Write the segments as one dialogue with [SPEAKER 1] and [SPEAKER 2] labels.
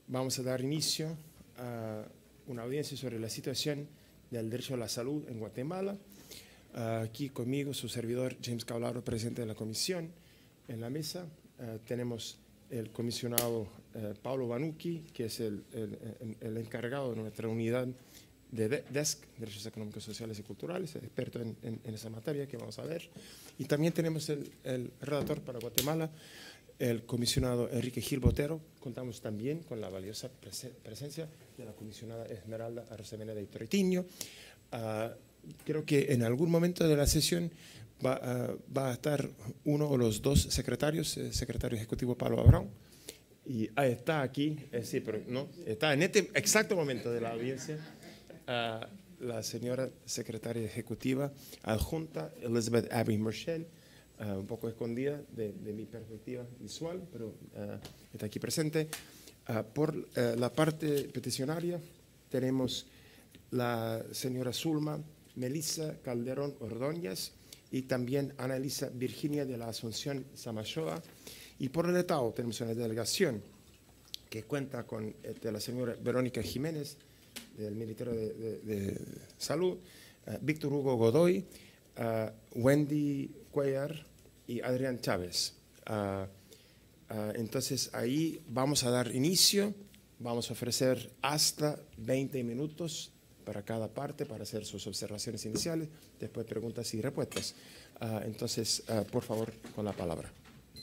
[SPEAKER 1] Vamos a dar inicio a una audiencia sobre la situación del derecho a la salud en Guatemala. Aquí conmigo su servidor James Caularo, presidente de la comisión. En la mesa tenemos el comisionado Paulo Vanucchi, que es el encargado de nuestra unidad de DESC, Derechos Económicos, Sociales y Culturales, experto en esa materia que vamos a ver. Y también tenemos el redactor para Guatemala, el comisionado Enrique Gil Botero. Contamos también con la valiosa presencia de la comisionada Esmeralda Arosemena de Troitiño. Creo que en algún momento de la sesión va a estar uno o los dos secretarios, el secretario ejecutivo Pablo Abrão, y está aquí, sí, pero no, está en este exacto momento de la audiencia la señora secretaria ejecutiva adjunta Elizabeth Abbey Merchel, un poco escondida de mi perspectiva visual, pero está aquí presente. Por la parte peticionaria tenemos la señora Zulma Melissa Calderón Ordóñez y también Ana Elisa Virginia de la Asunción Samayoa. Y por el Estado tenemos una delegación que cuenta con la señora Verónica Jiménez del Ministerio de Salud, Víctor Hugo Godoy, Wendy Cuellar y Adrián Chávez. Entonces ahí vamos a dar inicio, vamos a ofrecer hasta 20 minutos para cada parte para hacer sus observaciones iniciales, después preguntas y respuestas. Entonces, por favor, con la palabra.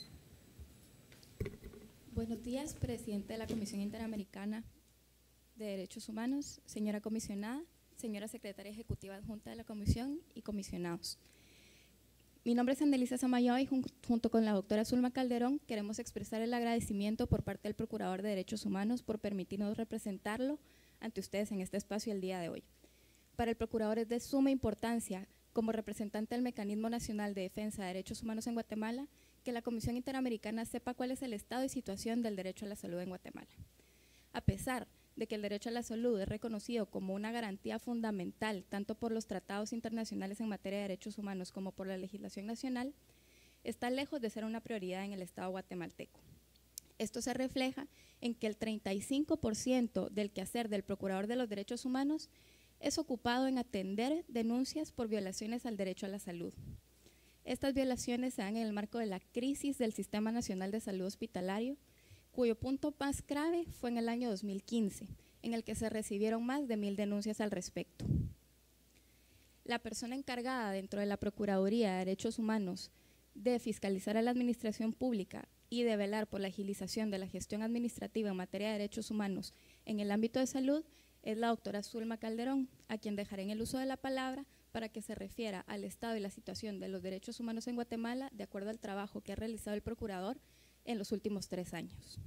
[SPEAKER 2] Buenos días, presidente de la Comisión Interamericana de Derechos Humanos, señora comisionada, señora secretaria ejecutiva adjunta de la comisión y comisionados. Mi nombre es Ana Elisa Samayoa y junto con la doctora Zulma Calderón queremos expresar el agradecimiento por parte del Procurador de Derechos Humanos por permitirnos representarlo ante ustedes en este espacio el día de hoy. Para el Procurador es de suma importancia, como representante del Mecanismo Nacional de Defensa de Derechos Humanos en Guatemala, que la Comisión Interamericana sepa cuál es el estado y situación del derecho a la salud en Guatemala. A pesar de que el derecho a la salud es reconocido como una garantía fundamental tanto por los tratados internacionales en materia de derechos humanos como por la legislación nacional, está lejos de ser una prioridad en el Estado guatemalteco. Esto se refleja en que el 35% del quehacer del Procurador de los Derechos Humanos es ocupado en atender denuncias por violaciones al derecho a la salud. Estas violaciones se dan en el marco de la crisis del Sistema Nacional de Salud Hospitalario, cuyo punto más grave fue en el año 2015, en el que se recibieron más de 1000 denuncias al respecto. La persona encargada dentro de la Procuraduría de Derechos Humanos de fiscalizar a la administración pública y de velar por la agilización de la gestión administrativa en materia de derechos humanos en el ámbito de salud es la doctora Zulma Calderón, a quien dejaré en el uso de la palabra para que se refiera al estado y la situación de los derechos humanos en Guatemala de acuerdo al trabajo que ha realizado el Procurador en los últimos 3 años.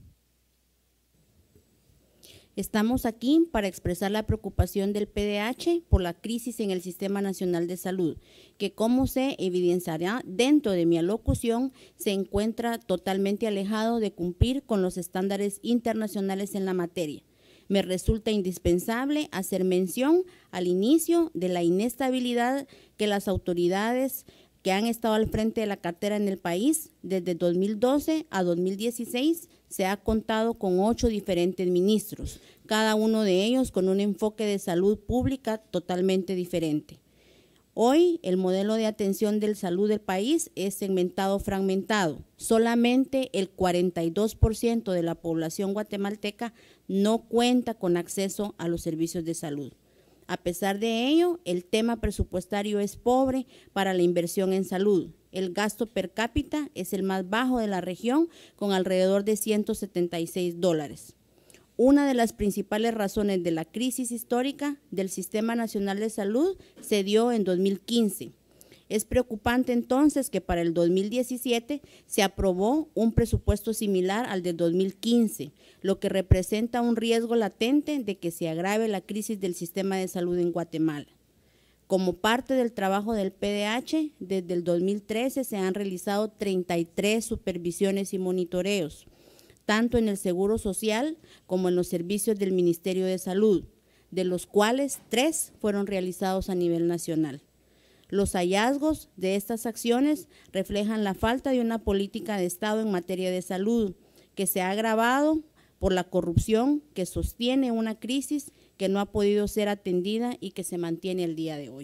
[SPEAKER 3] Estamos aquí para expresar la preocupación del PDH por la crisis en el Sistema Nacional de Salud, que como se evidenciará dentro de mi alocución, se encuentra totalmente alejado de cumplir con los estándares internacionales en la materia. Me resulta indispensable hacer mención al inicio de la inestabilidad que las autoridades que han estado al frente de la cartera en el país desde 2012 a 2016 se ha contado con 8 diferentes ministros, cada uno de ellos con un enfoque de salud pública totalmente diferente. Hoy el modelo de atención de salud del país es segmentado, fragmentado. Solamente el 42% de la población guatemalteca no cuenta con acceso a los servicios de salud. A pesar de ello, el tema presupuestario es pobre para la inversión en salud. El gasto per cápita es el más bajo de la región, con alrededor de $176. Una de las principales razones de la crisis histórica del Sistema Nacional de Salud se dio en 2015. Es preocupante entonces que para el 2017 se aprobó un presupuesto similar al de 2015, lo que representa un riesgo latente de que se agrave la crisis del sistema de salud en Guatemala. Como parte del trabajo del PDH, desde el 2013 se han realizado 33 supervisiones y monitoreos, tanto en el Seguro Social como en los servicios del Ministerio de Salud, de los cuales 3 fueron realizados a nivel nacional. Los hallazgos de estas acciones reflejan la falta de una política de Estado en materia de salud, que se ha agravado por la corrupción que sostiene una crisis que no ha podido ser atendida y que se mantiene el día de hoy.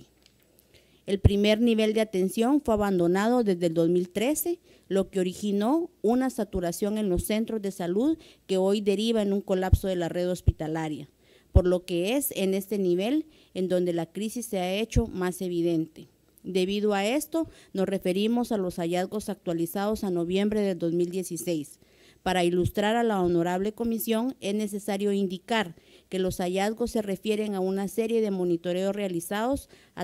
[SPEAKER 3] El primer nivel de atención fue abandonado desde el 2013, lo que originó una saturación en los centros de salud que hoy deriva en un colapso de la red hospitalaria, por lo que es en este nivel en donde la crisis se ha hecho más evidente. Debido a esto, nos referimos a los hallazgos actualizados a noviembre del 2016. Para ilustrar a la honorable comisión, es necesario indicar que los hallazgos se refieren a una serie de monitoreos realizados a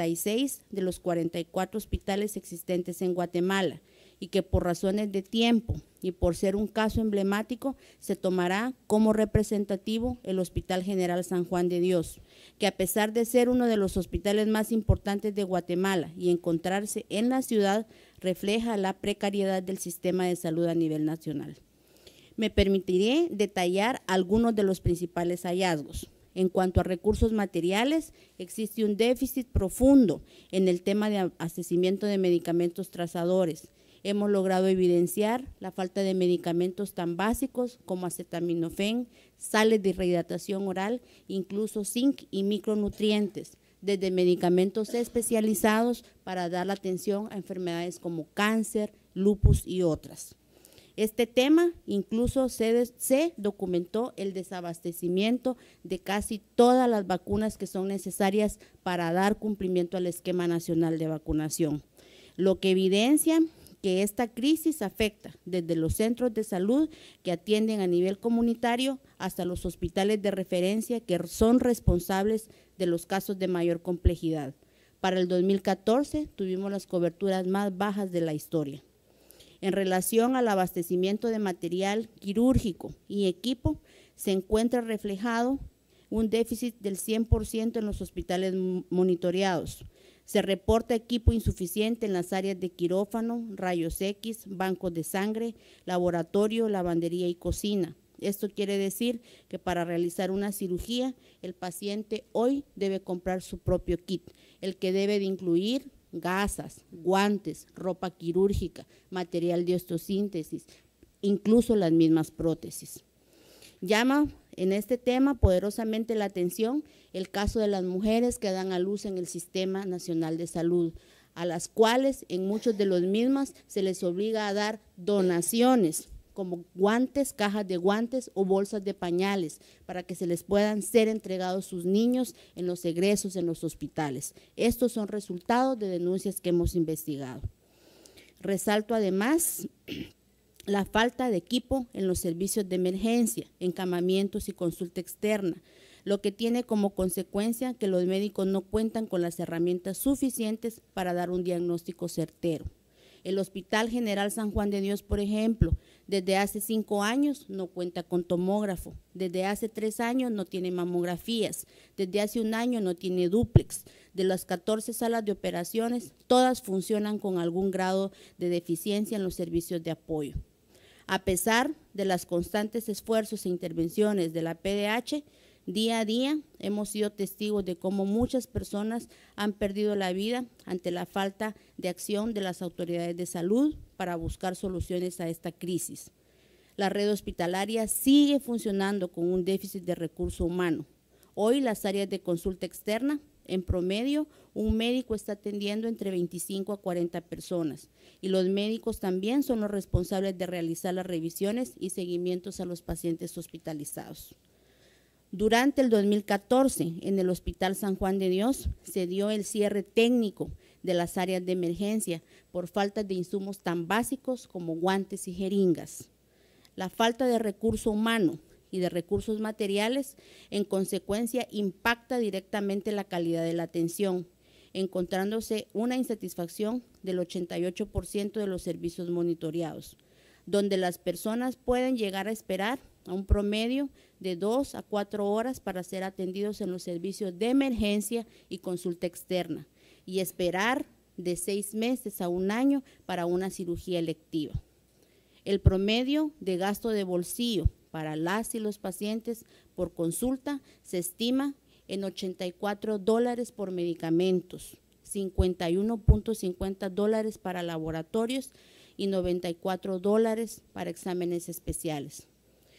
[SPEAKER 3] 36 de los 44 hospitales existentes en Guatemala y que por razones de tiempo y por ser un caso emblemático se tomará como representativo el Hospital General San Juan de Dios, que a pesar de ser uno de los hospitales más importantes de Guatemala y encontrarse en la ciudad, refleja la precariedad del sistema de salud a nivel nacional. Me permitiré detallar algunos de los principales hallazgos. En cuanto a recursos materiales, existe un déficit profundo en el tema de abastecimiento de medicamentos trazadores. Hemos logrado evidenciar la falta de medicamentos tan básicos como acetaminofén, sales de rehidratación oral, incluso zinc y micronutrientes, desde medicamentos especializados para dar la atención a enfermedades como cáncer, lupus y otras. Este tema incluso se documentó el desabastecimiento de casi todas las vacunas que son necesarias para dar cumplimiento al esquema nacional de vacunación, lo que evidencia que esta crisis afecta desde los centros de salud que atienden a nivel comunitario hasta los hospitales de referencia que son responsables de los casos de mayor complejidad. Para el 2014 tuvimos las coberturas más bajas de la historia. En relación al abastecimiento de material quirúrgico y equipo, se encuentra reflejado un déficit del 100% en los hospitales monitoreados. Se reporta equipo insuficiente en las áreas de quirófano, rayos X, bancos de sangre, laboratorio, lavandería y cocina. Esto quiere decir que para realizar una cirugía, el paciente hoy debe comprar su propio kit, el que debe de incluir gasas, guantes, ropa quirúrgica, material de osteosíntesis, incluso las mismas prótesis. Llama en este tema poderosamente la atención el caso de las mujeres que dan a luz en el Sistema Nacional de Salud, a las cuales en muchos de los mismos se les obliga a dar donaciones, como guantes, cajas de guantes o bolsas de pañales, para que se les puedan ser entregados sus niños en los egresos en los hospitales. Estos son resultados de denuncias que hemos investigado. Resalto además la falta de equipo en los servicios de emergencia, encamamientos y consulta externa, lo que tiene como consecuencia que los médicos no cuentan con las herramientas suficientes para dar un diagnóstico certero. El Hospital General San Juan de Dios, por ejemplo, desde hace 5 años no cuenta con tomógrafo, desde hace 3 años no tiene mamografías, desde hace 1 año no tiene dúplex. De las 14 salas de operaciones, todas funcionan con algún grado de deficiencia en los servicios de apoyo. A pesar de los constantes esfuerzos e intervenciones de la PDH, día a día hemos sido testigos de cómo muchas personas han perdido la vida ante la falta de acción de las autoridades de salud para buscar soluciones a esta crisis. La red hospitalaria sigue funcionando con un déficit de recurso humano. Hoy las áreas de consulta externa, en promedio, un médico está atendiendo entre 25 a 40 personas y los médicos también son los responsables de realizar las revisiones y seguimientos a los pacientes hospitalizados. Durante el 2014, en el Hospital San Juan de Dios, se dio el cierre técnico de las áreas de emergencia por falta de insumos tan básicos como guantes y jeringas. La falta de recurso humano y de recursos materiales, en consecuencia, impacta directamente la calidad de la atención, encontrándose una insatisfacción del 88% de los servicios monitoreados, donde las personas pueden llegar a esperar a un promedio de 2 a 4 horas para ser atendidos en los servicios de emergencia y consulta externa, y esperar de 6 meses a 1 año para una cirugía electiva. El promedio de gasto de bolsillo para las y los pacientes por consulta se estima en $84 por medicamentos, $51.50 para laboratorios y $94 para exámenes especiales.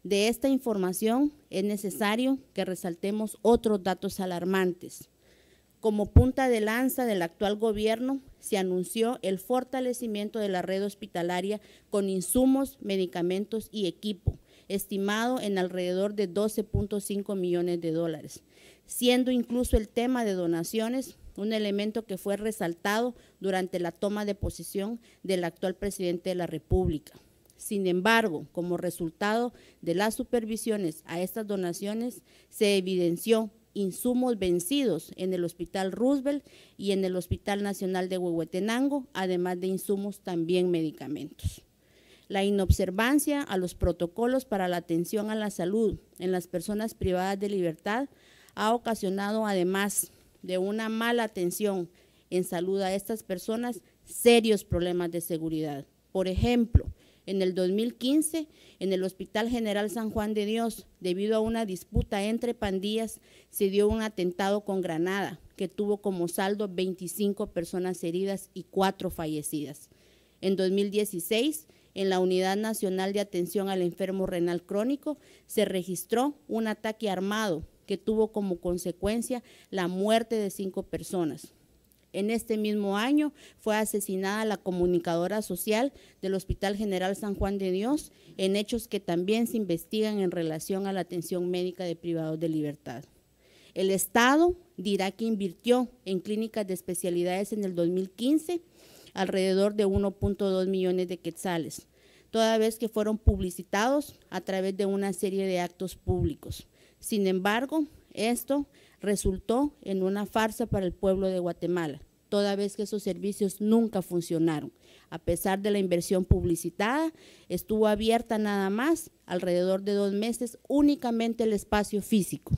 [SPEAKER 3] De esta información es necesario que resaltemos otros datos alarmantes. Como punta de lanza del actual gobierno, se anunció el fortalecimiento de la red hospitalaria con insumos, medicamentos y equipo, estimado en alrededor de 12.5 millones de dólares, siendo incluso el tema de donaciones un elemento que fue resaltado durante la toma de posesión del actual presidente de la República. Sin embargo, como resultado de las supervisiones a estas donaciones, se evidenció insumos vencidos en el Hospital Roosevelt y en el Hospital Nacional de Huehuetenango, además de insumos también medicamentos. La inobservancia a los protocolos para la atención a la salud en las personas privadas de libertad ha ocasionado, además de una mala atención en salud a estas personas, serios problemas de seguridad. Por ejemplo, en el 2015, en el Hospital General San Juan de Dios, debido a una disputa entre pandillas, se dio un atentado con granada que tuvo como saldo 25 personas heridas y 4 fallecidas. En 2016, en la Unidad Nacional de Atención al Enfermo Renal Crónico, se registró un ataque armado que tuvo como consecuencia la muerte de 5 personas. En este mismo año fue asesinada la comunicadora social del Hospital General San Juan de Dios, en hechos que también se investigan en relación a la atención médica de privados de libertad. El Estado dirá que invirtió en clínicas de especialidades en el 2015 alrededor de 1.2 millones de quetzales, toda vez que fueron publicitados a través de una serie de actos públicos. Sin embargo, esto resultó en una farsa para el pueblo de Guatemala, toda vez que esos servicios nunca funcionaron. A pesar de la inversión publicitada, estuvo abierta nada más alrededor de 2 meses únicamente el espacio físico.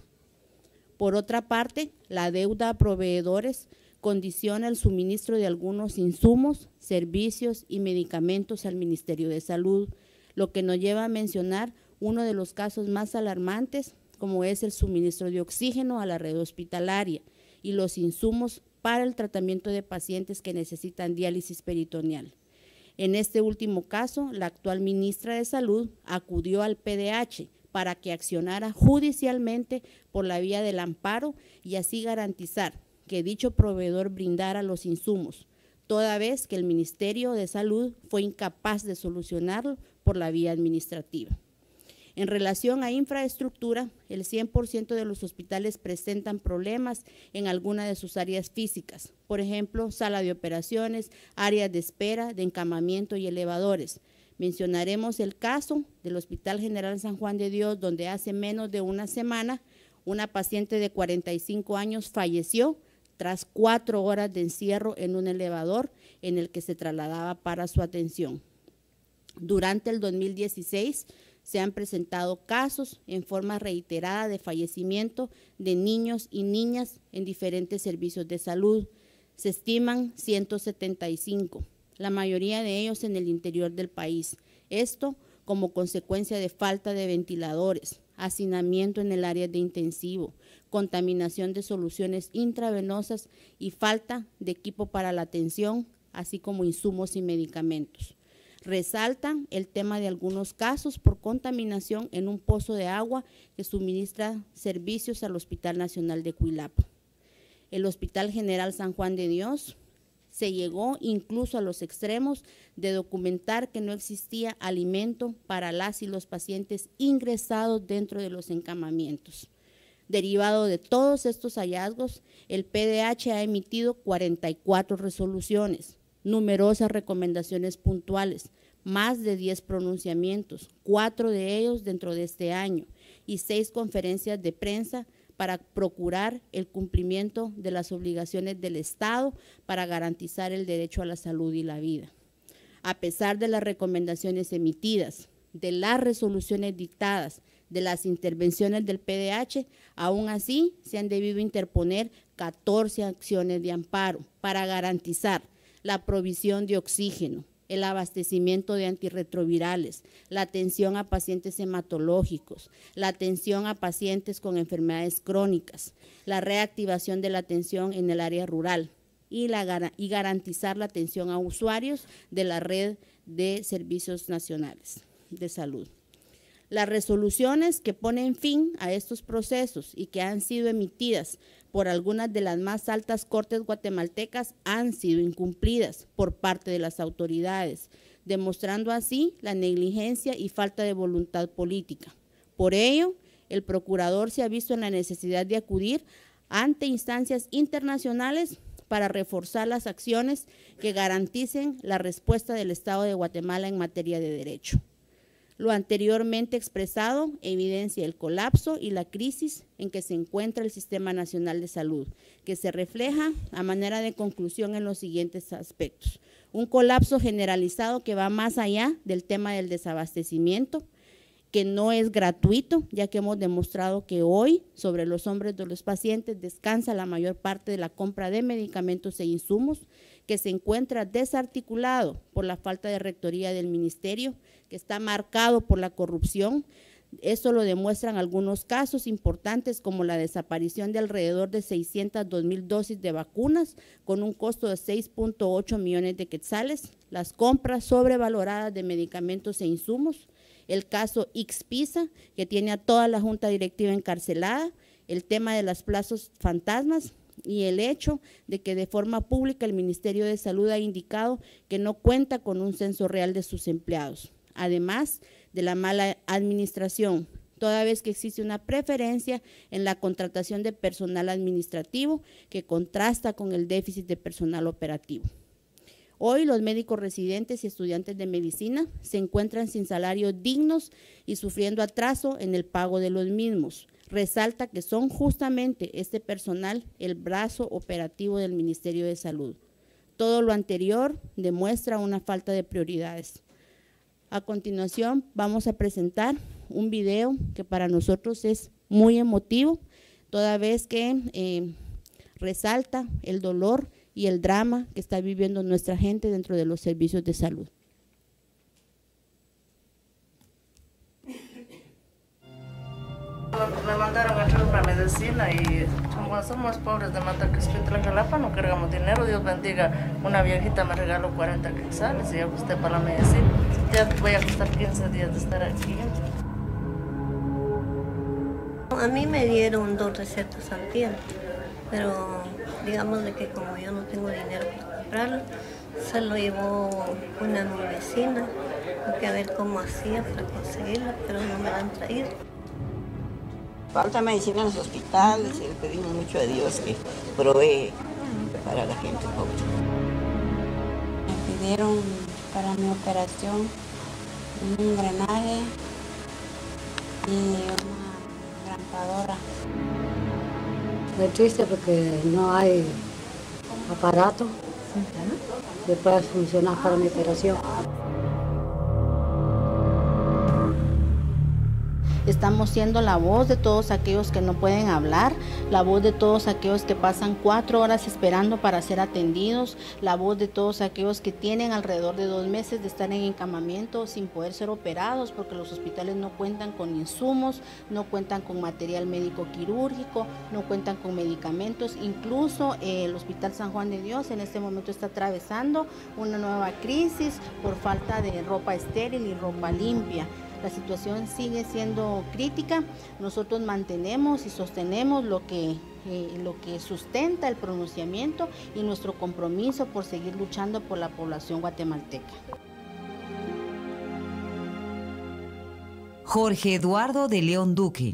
[SPEAKER 3] Por otra parte, la deuda a proveedores condiciona el suministro de algunos insumos, servicios y medicamentos al Ministerio de Salud, lo que nos lleva a mencionar uno de los casos más alarmantes, como es el suministro de oxígeno a la red hospitalaria y los insumos para el tratamiento de pacientes que necesitan diálisis peritoneal. En este último caso, la actual ministra de Salud acudió al PDH para que accionara judicialmente por la vía del amparo y así garantizar que dicho proveedor brindara los insumos, toda vez que el Ministerio de Salud fue incapaz de solucionarlo por la vía administrativa. En relación a infraestructura, el 100% de los hospitales presentan problemas en alguna de sus áreas físicas, por ejemplo, sala de operaciones, áreas de espera, de encamamiento y elevadores. Mencionaremos el caso del Hospital General San Juan de Dios, donde hace menos de una semana una paciente de 45 años falleció tras 4 horas de encierro en un elevador en el que se trasladaba para su atención. Durante el 2016, se han presentado casos en forma reiterada de fallecimiento de niños y niñas en diferentes servicios de salud. Se estiman 175, la mayoría de ellos en el interior del país. Esto como consecuencia de falta de ventiladores, hacinamiento en el área de intensivo, contaminación de soluciones intravenosas y falta de equipo para la atención, así como insumos y medicamentos. Resaltan el tema de algunos casos por contaminación en un pozo de agua que suministra servicios al Hospital Nacional de Cuilapa. El Hospital General San Juan de Dios se llegó incluso a los extremos de documentar que no existía alimento para las y los pacientes ingresados dentro de los encamamientos. Derivado de todos estos hallazgos, el PDH ha emitido 44 resoluciones, numerosas recomendaciones puntuales, más de 10 pronunciamientos, 4 de ellos dentro de este año y 6 conferencias de prensa para procurar el cumplimiento de las obligaciones del Estado para garantizar el derecho a la salud y la vida. A pesar de las recomendaciones emitidas, de las resoluciones dictadas, de las intervenciones del PDH, aún así se han debido interponer 14 acciones de amparo para garantizar la provisión de oxígeno, el abastecimiento de antirretrovirales, la atención a pacientes hematológicos, la atención a pacientes con enfermedades crónicas, la reactivación de la atención en el área rural y garantizar la atención a usuarios de la red de servicios nacionales de salud. Las resoluciones que ponen fin a estos procesos y que han sido emitidas por algunas de las más altas cortes guatemaltecas han sido incumplidas por parte de las autoridades, demostrando así la negligencia y falta de voluntad política. Por ello, el procurador se ha visto en la necesidad de acudir ante instancias internacionales para reforzar las acciones que garanticen la respuesta del Estado de Guatemala en materia de derecho. Lo anteriormente expresado evidencia el colapso y la crisis en que se encuentra el Sistema Nacional de Salud, que se refleja a manera de conclusión en los siguientes aspectos. Un colapso generalizado que va más allá del tema del desabastecimiento, que no es gratuito, ya que hemos demostrado que hoy sobre los hombros de los pacientes descansa la mayor parte de la compra de medicamentos e insumos, que se encuentra desarticulado por la falta de rectoría del ministerio, que está marcado por la corrupción. Eso lo demuestran algunos casos importantes como la desaparición de alrededor de 602,000 dosis de vacunas con un costo de 6.8 millones de quetzales, las compras sobrevaloradas de medicamentos e insumos, el caso Ixpisa, que tiene a toda la junta directiva encarcelada, el tema de las plazas fantasmas y el hecho de que de forma pública el Ministerio de Salud ha indicado que no cuenta con un censo real de sus empleados, además de la mala administración, toda vez que existe una preferencia en la contratación de personal administrativo que contrasta con el déficit de personal operativo. Hoy los médicos residentes y estudiantes de medicina se encuentran sin salarios dignos y sufriendo atraso en el pago de los mismos. Resalta que son justamente este personal el brazo operativo del Ministerio de Salud. Todo lo anterior demuestra una falta de prioridades. A continuación vamos a presentar un video que para nosotros es muy emotivo, toda vez que resalta el dolor y el drama que está viviendo nuestra gente dentro de los servicios de salud.
[SPEAKER 4] Me mandaron a echar una medicina y como somos pobres de Mataquisquitla, Jalapa, no cargamos dinero. Dios bendiga, una viejita me regaló 40 quetzales y ya ajusté para la medicina. Ya voy a costar 15 días de estar aquí.
[SPEAKER 5] A mí me dieron 2 recetas al día, pero digamos de que como yo no tengo dinero para comprarlo, se lo llevó una mi vecina, hay que ver cómo hacía para conseguirlo, pero no me la han traído.
[SPEAKER 6] Falta medicina en los hospitales y le pedimos mucho a Dios que provee para la gente pobre.
[SPEAKER 7] Me pidieron para mi operación un drenaje y una grampadora.
[SPEAKER 8] Es triste porque no hay aparato que pueda funcionar para mi operación.
[SPEAKER 3] Estamos siendo la voz de todos aquellos que no pueden hablar, la voz de todos aquellos que pasan 4 horas esperando para ser atendidos, la voz de todos aquellos que tienen alrededor de 2 meses de estar en encamamiento sin poder ser operados porque los hospitales no cuentan con insumos, no cuentan con material médico quirúrgico, no cuentan con medicamentos. Incluso el Hospital San Juan de Dios en este momento está atravesando una nueva crisis por falta de ropa estéril y ropa limpia. La situación sigue siendo crítica. Nosotros mantenemos y sostenemos lo que sustenta el pronunciamiento y nuestro compromiso por seguir luchando por la población guatemalteca.
[SPEAKER 9] Jorge Eduardo de León Duque,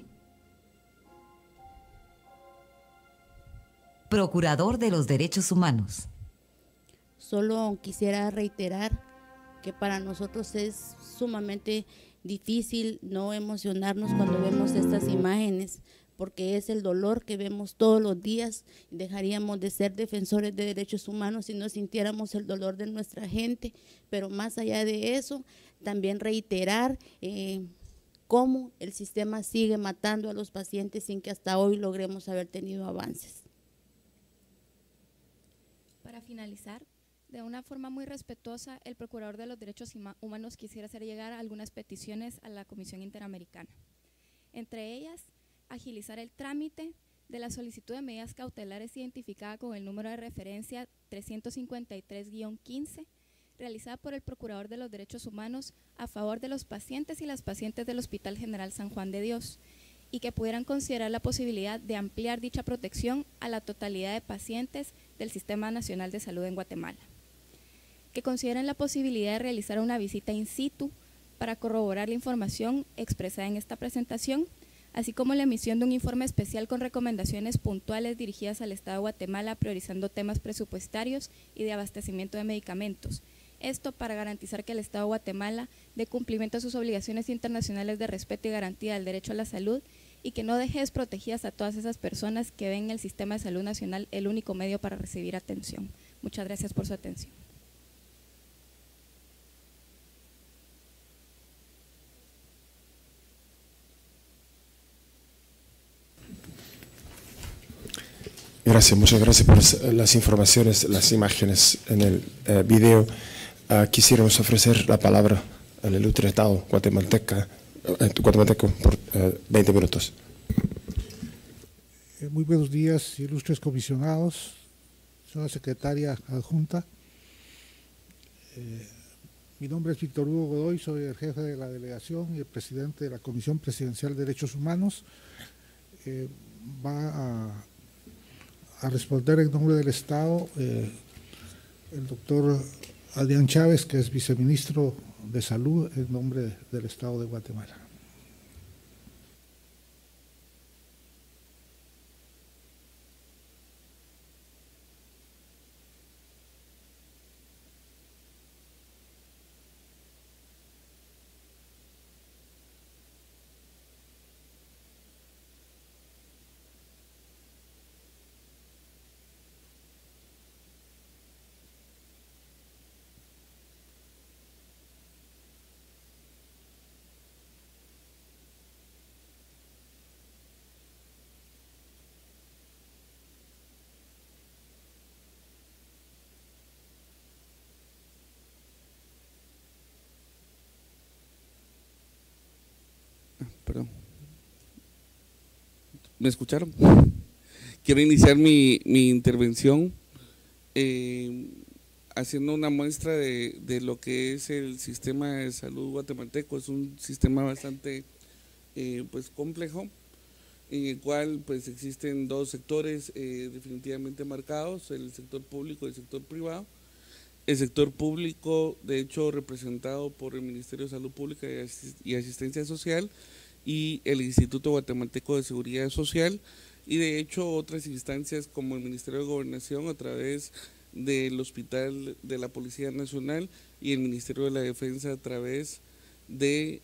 [SPEAKER 9] Procurador de los Derechos Humanos.
[SPEAKER 3] Solo quisiera reiterar que para nosotros es sumamente difícil no emocionarnos cuando vemos estas imágenes, porque es el dolor que vemos todos los días. Dejaríamos de ser defensores de derechos humanos si no sintiéramos el dolor de nuestra gente, pero más allá de eso, también reiterar cómo el sistema sigue matando a los pacientes sin que hasta hoy logremos haber tenido avances.
[SPEAKER 2] Para finalizar, de una forma muy respetuosa, el Procurador de los Derechos Humanos quisiera hacer llegar algunas peticiones a la Comisión Interamericana. Entre ellas, agilizar el trámite de la solicitud de medidas cautelares identificada con el número de referencia 353-15, realizada por el Procurador de los Derechos Humanos a favor de los pacientes y las pacientes del Hospital General San Juan de Dios, y que pudieran considerar la posibilidad de ampliar dicha protección a la totalidad de pacientes del Sistema Nacional de Salud en Guatemala. Que consideren la posibilidad de realizar una visita in situ para corroborar la información expresada en esta presentación, así como la emisión de un informe especial con recomendaciones puntuales dirigidas al Estado de Guatemala, priorizando temas presupuestarios y de abastecimiento de medicamentos. Esto para garantizar que el Estado de Guatemala dé cumplimiento a sus obligaciones internacionales de respeto y garantía del derecho a la salud y que no deje desprotegidas a todas esas personas que ven en el Sistema de Salud Nacional el único medio para recibir atención. Muchas gracias por su atención.
[SPEAKER 1] Gracias, muchas gracias por las informaciones, las imágenes en el video. Quisiéramos ofrecer la palabra al ilustratado guatemalteco por 20 minutos.
[SPEAKER 10] Muy buenos días, ilustres comisionados, señora secretaria adjunta. Mi nombre es Víctor Hugo Godoy, soy el jefe de la delegación y el presidente de la Comisión Presidencial de Derechos Humanos. Va a responder en nombre del Estado el doctor Adrián Chávez, que es viceministro de Salud en nombre del Estado de Guatemala.
[SPEAKER 11] Perdón. ¿Me escucharon? Quiero iniciar mi intervención haciendo una muestra de lo que es el sistema de salud guatemalteco. Es un sistema bastante pues complejo, en el cual pues existen dos sectores definitivamente marcados, el sector público y el sector privado. El sector público, de hecho, representado por el Ministerio de Salud Pública y Asistencia Social y el Instituto Guatemalteco de Seguridad Social, y de hecho otras instancias como el Ministerio de Gobernación a través del Hospital de la Policía Nacional y el Ministerio de la Defensa a través de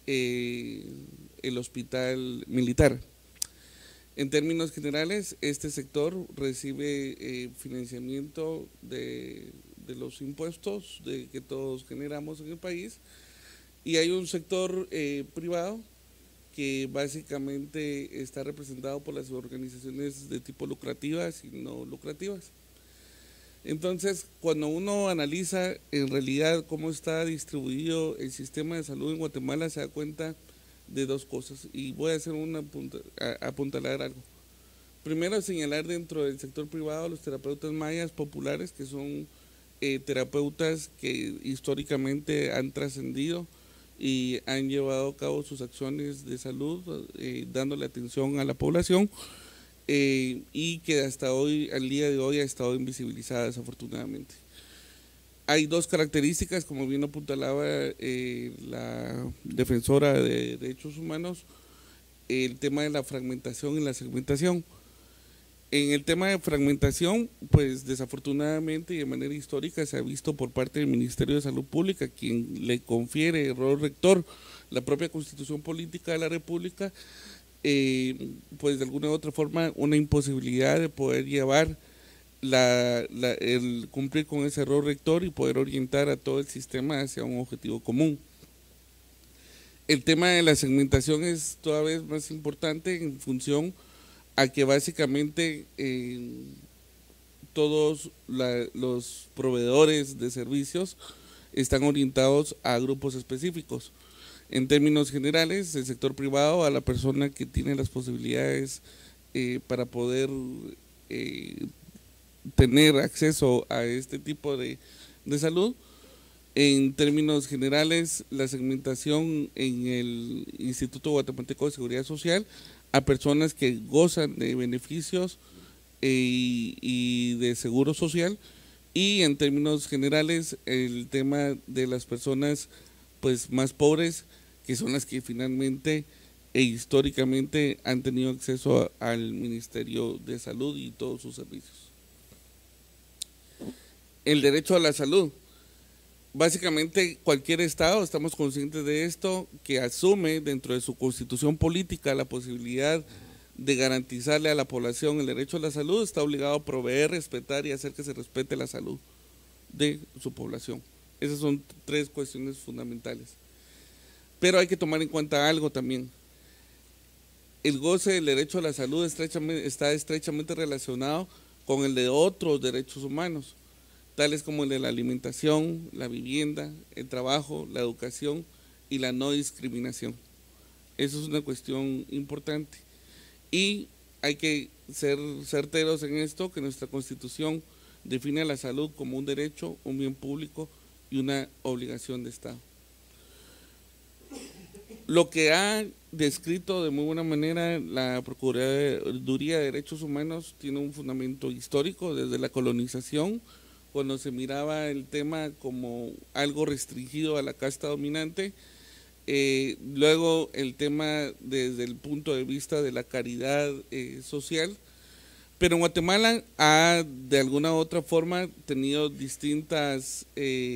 [SPEAKER 11] el Hospital Militar. En términos generales, este sector recibe financiamiento de los impuestos que todos generamos en el país, y hay un sector privado que básicamente está representado por las organizaciones de tipo lucrativas y no lucrativas. Entonces, cuando uno analiza en realidad cómo está distribuido el sistema de salud en Guatemala, se da cuenta de dos cosas, y voy a hacer apuntalar algo. Primero, señalar dentro del sector privado los terapeutas mayas populares, que son terapeutas que históricamente han trascendido y han llevado a cabo sus acciones de salud, dándole atención a la población, y que hasta hoy, al día de hoy, ha estado invisibilizada desafortunadamente. Hay dos características, como bien apuntalaba la defensora de derechos humanos, el tema de la fragmentación y la segmentación. En el tema de fragmentación, pues desafortunadamente y de manera histórica se ha visto por parte del Ministerio de Salud Pública, quien le confiere rol rector la propia Constitución Política de la República, pues de alguna u otra forma una imposibilidad de poder llevar el cumplir con ese rol rector y poder orientar a todo el sistema hacia un objetivo común. El tema de la segmentación es todavía más importante en función a que básicamente todos los proveedores de servicios están orientados a grupos específicos. En términos generales, el sector privado a la persona que tiene las posibilidades para poder tener acceso a este tipo de salud, En términos generales, la segmentación en el Instituto Guatemalteco de Seguridad Social a personas que gozan de beneficios y de seguro social, y en términos generales el tema de las personas pues más pobres, que son las que finalmente e históricamente han tenido acceso al Ministerio de Salud y todos sus servicios. El derecho a la salud. Básicamente cualquier Estado, estamos conscientes de esto, que asume dentro de su constitución política la posibilidad de garantizarle a la población el derecho a la salud, está obligado a proveer, respetar y hacer que se respete la salud de su población. Esas son tres cuestiones fundamentales. Pero hay que tomar en cuenta algo también. El goce del derecho a la salud está estrechamente relacionado con el de otros derechos humanos, tales como el de la alimentación, la vivienda, el trabajo, la educación y la no discriminación. Eso es una cuestión importante. Y hay que ser certeros en esto, que nuestra Constitución define la salud como un derecho, un bien público y una obligación de Estado. Lo que ha descrito de muy buena manera la Procuraduría de Derechos Humanos tiene un fundamento histórico desde la colonización, cuando se miraba el tema como algo restringido a la casta dominante. Luego el tema desde el punto de vista de la caridad social, pero en Guatemala ha de alguna u otra forma tenido distintas,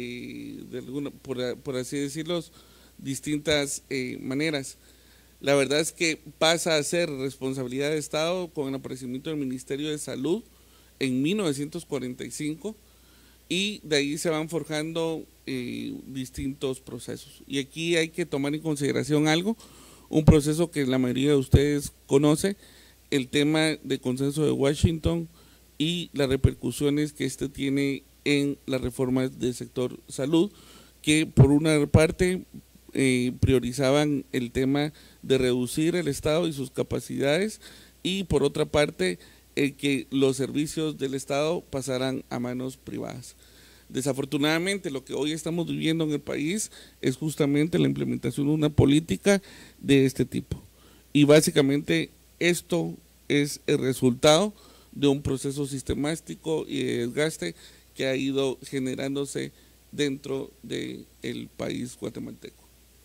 [SPEAKER 11] por así decirlo, distintas maneras. La verdad es que pasa a ser responsabilidad de Estado con el aparecimiento del Ministerio de Salud en 1945, y de ahí se van forjando distintos procesos. Y aquí hay que tomar en consideración algo, un proceso que la mayoría de ustedes conoce, el tema de consenso de Washington y las repercusiones que este tiene en las reformas del sector salud, que por una parte priorizaban el tema de reducir el Estado y sus capacidades, y por otra parte que los servicios del Estado pasaran a manos privadas. Desafortunadamente, lo que hoy estamos viviendo en el país es justamente la implementación de una política de este tipo, y básicamente esto es el resultado de un proceso sistemático y de desgaste que ha ido generándose dentro del país guatemalteco.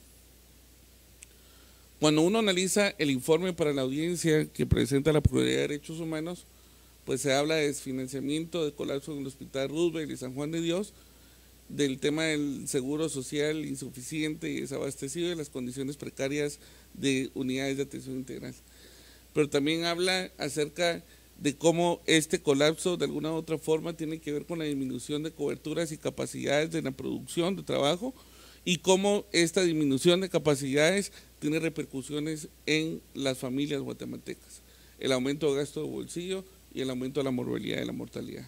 [SPEAKER 11] Cuando uno analiza el informe para la audiencia que presenta la Procuraduría de Derechos Humanos, pues se habla de desfinanciamiento, de colapso en el Hospital Roosevelt y San Juan de Dios, del tema del seguro social insuficiente y desabastecido, y de las condiciones precarias de unidades de atención integral. Pero también habla acerca de cómo este colapso de alguna u otra forma tiene que ver con la disminución de coberturas y capacidades de la producción de trabajo, y cómo esta disminución de capacidades tiene repercusiones en las familias guatemaltecas, el aumento de gasto de bolsillo y el aumento de la morbilidad y la mortalidad.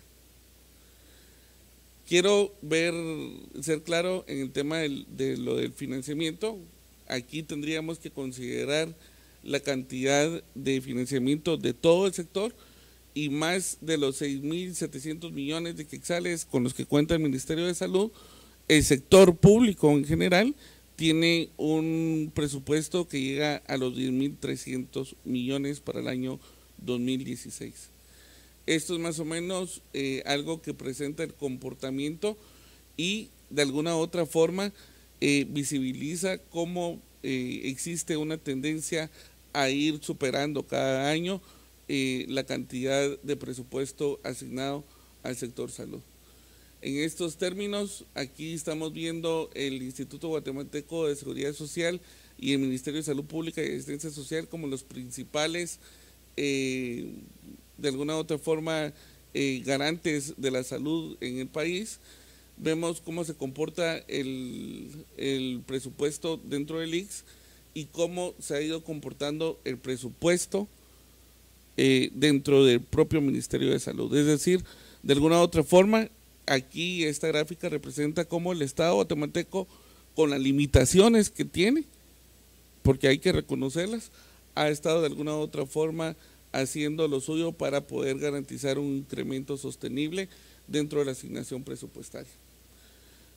[SPEAKER 11] Quiero ser claro en el tema de lo del financiamiento. Aquí tendríamos que considerar la cantidad de financiamiento de todo el sector, y más de los 6.700 millones de quetzales con los que cuenta el Ministerio de Salud, el sector público en general tiene un presupuesto que llega a los 10.300 millones para el año 2016. Esto es más o menos algo que presenta el comportamiento y de alguna u otra forma visibiliza cómo existe una tendencia a ir superando cada año la cantidad de presupuesto asignado al sector salud. En estos términos, aquí estamos viendo el Instituto Guatemalteco de Seguridad Social y el Ministerio de Salud Pública y Asistencia Social como los principales, de alguna u otra forma, garantes de la salud en el país. Vemos cómo se comporta el presupuesto dentro del ICS y cómo se ha ido comportando el presupuesto dentro del propio Ministerio de Salud. Es decir, de alguna u otra forma, aquí esta gráfica representa cómo el Estado guatemalteco, con las limitaciones que tiene, porque hay que reconocerlas, ha estado de alguna u otra forma haciendo lo suyo para poder garantizar un incremento sostenible dentro de la asignación presupuestaria.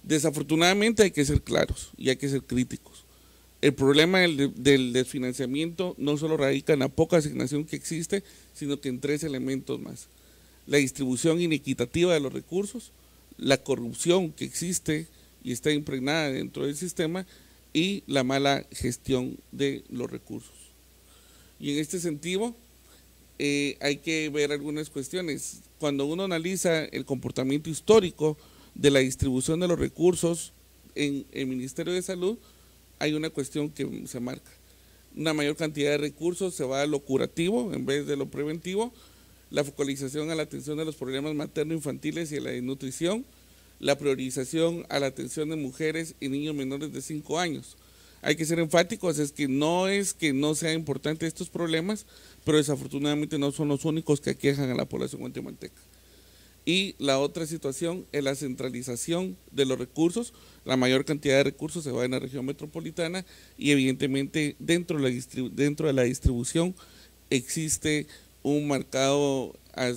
[SPEAKER 11] Desafortunadamente hay que ser claros y hay que ser críticos. El problema del desfinanciamiento no solo radica en la poca asignación que existe, sino que en 3 elementos más. La distribución inequitativa de los recursos, la corrupción que existe y está impregnada dentro del sistema y la mala gestión de los recursos. Y en este sentido hay que ver algunas cuestiones. Cuando uno analiza el comportamiento histórico de la distribución de los recursos en el Ministerio de Salud, hay una cuestión que se marca. Una mayor cantidad de recursos se va a lo curativo en vez de lo preventivo, la focalización a la atención de los problemas materno-infantiles y a la desnutrición, la priorización a la atención de mujeres y niños menores de 5 años. Hay que ser enfáticos, es que no sean importantes estos problemas, pero desafortunadamente no son los únicos que aquejan a la población guatemalteca. Y la otra situación es la centralización de los recursos. La mayor cantidad de recursos se va en la región metropolitana y evidentemente dentro de la distribución existe un marcado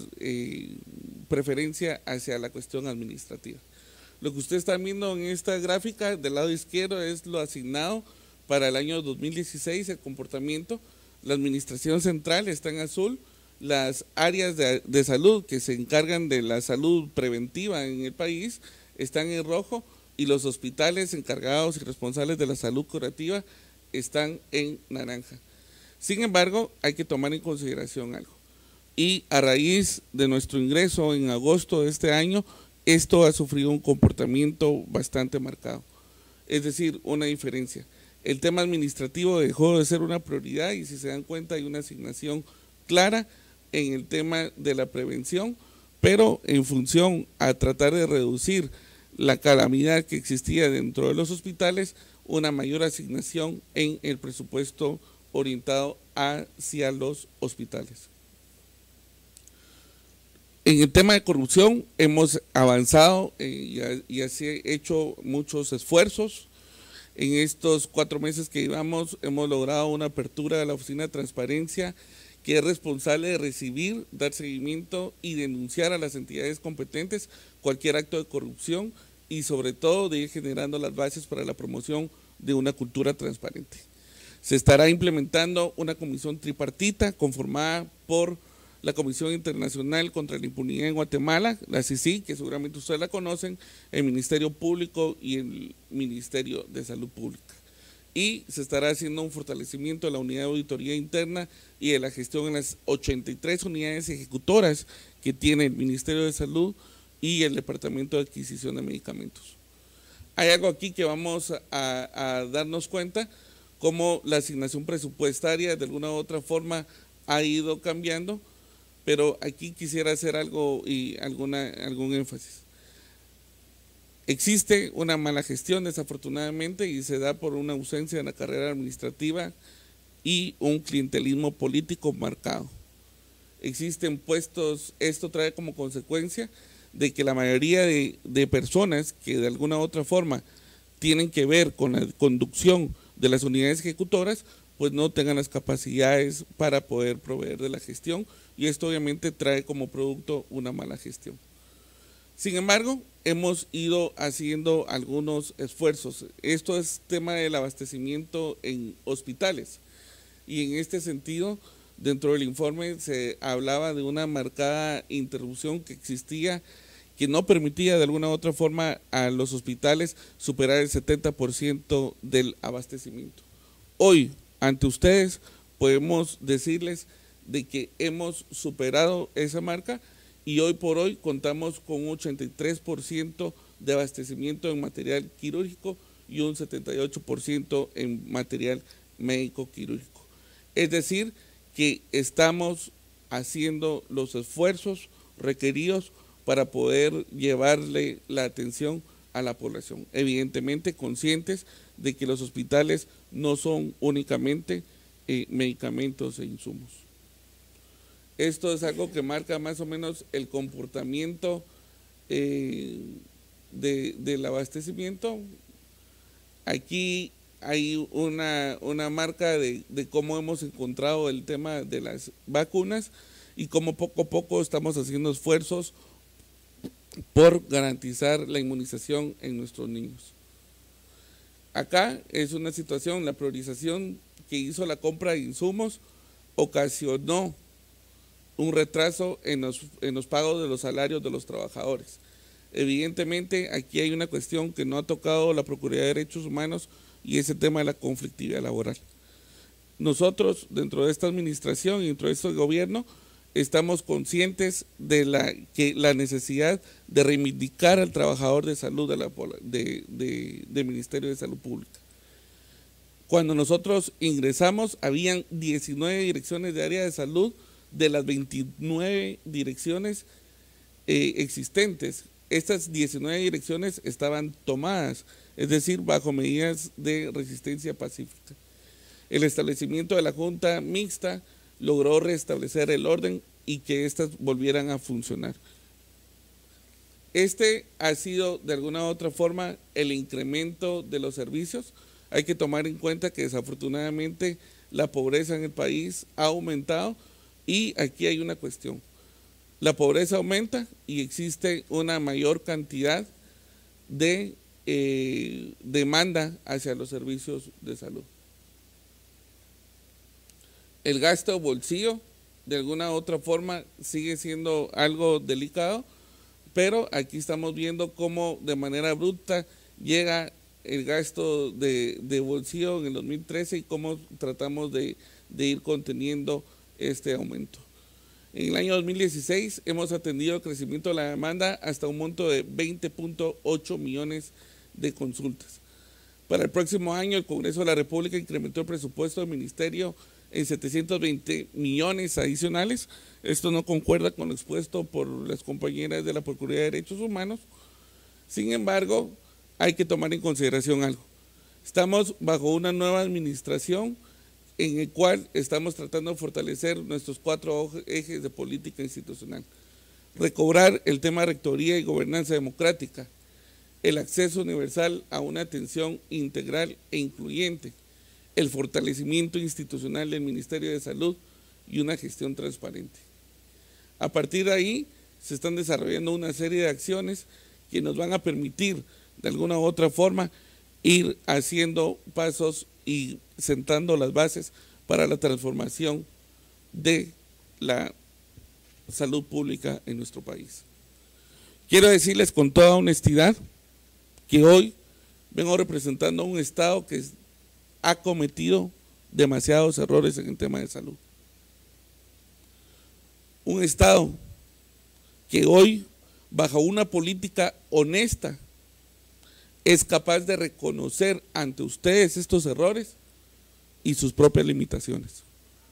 [SPEAKER 11] preferencia hacia la cuestión administrativa. Lo que usted está viendo en esta gráfica del lado izquierdo es lo asignado para el año 2016, el comportamiento. La administración central está en azul, las áreas de salud que se encargan de la salud preventiva en el país están en rojo y los hospitales encargados y responsables de la salud curativa están en naranja. Sin embargo, hay que tomar en consideración algo. Y a raíz de nuestro ingreso en agosto de este año, esto ha sufrido un comportamiento bastante marcado. Es decir, una diferencia. El tema administrativo dejó de ser una prioridad y si se dan cuenta hay una asignación clara en el tema de la prevención, pero en función a tratar de reducir la calamidad que existía dentro de los hospitales, una mayor asignación en el presupuesto orientado hacia los hospitales. En el tema de corrupción hemos avanzado y así hecho muchos esfuerzos. En estos 4 meses que llevamos hemos logrado una apertura de la Oficina de Transparencia que es responsable de recibir, dar seguimiento y denunciar a las entidades competentes cualquier acto de corrupción y sobre todo de ir generando las bases para la promoción de una cultura transparente. Se estará implementando una comisión tripartita conformada por la Comisión Internacional contra la Impunidad en Guatemala, la CICIG, que seguramente ustedes la conocen, el Ministerio Público y el Ministerio de Salud Pública. Y se estará haciendo un fortalecimiento de la unidad de auditoría interna y de la gestión en las 83 unidades ejecutoras que tiene el Ministerio de Salud y el Departamento de Adquisición de Medicamentos. Hay algo aquí que vamos a darnos cuenta, cómo la asignación presupuestaria de alguna u otra forma ha ido cambiando, pero aquí quisiera hacer algo y algún énfasis. Existe una mala gestión desafortunadamente y se da por una ausencia en la carrera administrativa y un clientelismo político marcado. Existen puestos, esto trae como consecuencia de que la mayoría de personas que de alguna u otra forma tienen que ver con la conducción de las unidades ejecutoras, pues no tengan las capacidades para poder proveer de la gestión y esto obviamente trae como producto una mala gestión. Sin embargo, hemos ido haciendo algunos esfuerzos. Esto es tema del abastecimiento en hospitales y en este sentido, dentro del informe se hablaba de una marcada interrupción que existía que no permitía de alguna u otra forma a los hospitales superar el 70% del abastecimiento. Hoy, ante ustedes, podemos decirles de que hemos superado esa marca y hoy por hoy contamos con un 83% de abastecimiento en material quirúrgico y un 78% en material médico quirúrgico. Es decir, que estamos haciendo los esfuerzos requeridos para poder llevarle la atención a la población. Evidentemente conscientes de que los hospitales no son únicamente medicamentos e insumos. Esto es algo que marca más o menos el comportamiento del abastecimiento. Aquí hay una marca de cómo hemos encontrado el tema de las vacunas y cómo poco a poco estamos haciendo esfuerzos por garantizar la inmunización en nuestros niños. Acá es una situación, la priorización que hizo la compra de insumos ocasionó un retraso en los pagos de los salarios de los trabajadores. Evidentemente, aquí hay una cuestión que no ha tocado la Procuraduría de Derechos Humanos y es el tema de la conflictividad laboral. Nosotros, dentro de esta administración y dentro de este gobierno, estamos conscientes de la necesidad de reivindicar al trabajador de salud del Ministerio de Salud Pública. Cuando nosotros ingresamos, habían 19 direcciones de área de salud de las 29 direcciones existentes. Estas 19 direcciones estaban tomadas, es decir, bajo medidas de resistencia pacífica. El establecimiento de la Junta Mixta logró restablecer el orden y que éstas volvieran a funcionar. Este ha sido de alguna u otra forma el incremento de los servicios. Hay que tomar en cuenta que desafortunadamente la pobreza en el país ha aumentado y aquí hay una cuestión. La pobreza aumenta y existe una mayor cantidad de demanda hacia los servicios de salud. El gasto bolsillo de alguna u otra forma sigue siendo algo delicado, pero aquí estamos viendo cómo de manera abrupta llega el gasto de bolsillo en el 2013 y cómo tratamos de ir conteniendo este aumento. En el año 2016 hemos atendido el crecimiento de la demanda hasta un monto de 20.8 millones de consultas. Para el próximo año el Congreso de la República incrementó el presupuesto del Ministerio en 720 millones adicionales. Esto no concuerda con lo expuesto por las compañeras de la Procuraduría de Derechos Humanos. Sin embargo, hay que tomar en consideración algo. Estamos bajo una nueva administración en el cual estamos tratando de fortalecer nuestros 4 ejes de política institucional. Recobrar el tema de rectoría y gobernanza democrática, el acceso universal a una atención integral e incluyente, el fortalecimiento institucional del Ministerio de Salud y una gestión transparente. A partir de ahí se están desarrollando una serie de acciones que nos van a permitir de alguna u otra forma ir haciendo pasos y sentando las bases para la transformación de la salud pública en nuestro país. Quiero decirles con toda honestidad que hoy vengo representando a un Estado que ha cometido demasiados errores en el tema de salud. Un Estado que hoy, bajo una política honesta, es capaz de reconocer ante ustedes estos errores y sus propias limitaciones.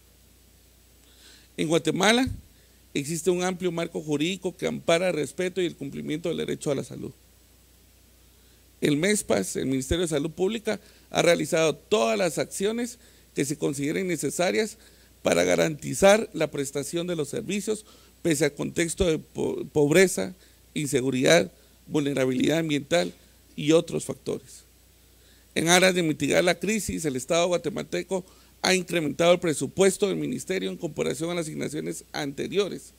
[SPEAKER 11] En Guatemala existe un amplio marco jurídico que ampara el respeto y el cumplimiento del derecho a la salud. El MESPAS, el Ministerio de Salud Pública, ha realizado todas las acciones que se consideren necesarias para garantizar la prestación de los servicios pese al contexto de pobreza, inseguridad, vulnerabilidad ambiental y otros factores. En aras de mitigar la crisis, el Estado guatemalteco ha incrementado el presupuesto del Ministerio en comparación a las asignaciones anteriores.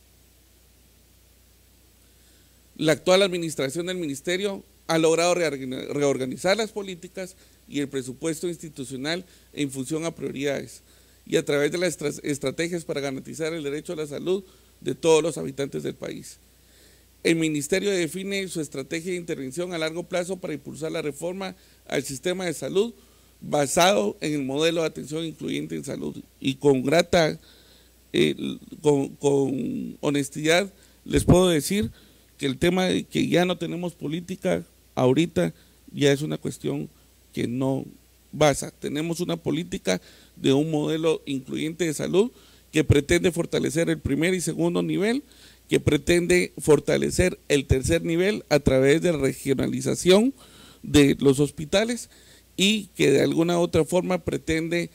[SPEAKER 11] La actual administración del Ministerio ha logrado reorganizar las políticas y el presupuesto institucional en función a prioridades y a través de las estrategias para garantizar el derecho a la salud de todos los habitantes del país. El Ministerio define su estrategia de intervención a largo plazo para impulsar la reforma al sistema de salud basado en el modelo de atención incluyente en salud. Y con con honestidad les puedo decir que el tema de que ya no tenemos política ahorita ya es una cuestión que no basa. Tenemos una política de un modelo incluyente de salud que pretende fortalecer el primer y segundo nivel, que pretende fortalecer el tercer nivel a través de la regionalización de los hospitales y que de alguna u otra forma pretende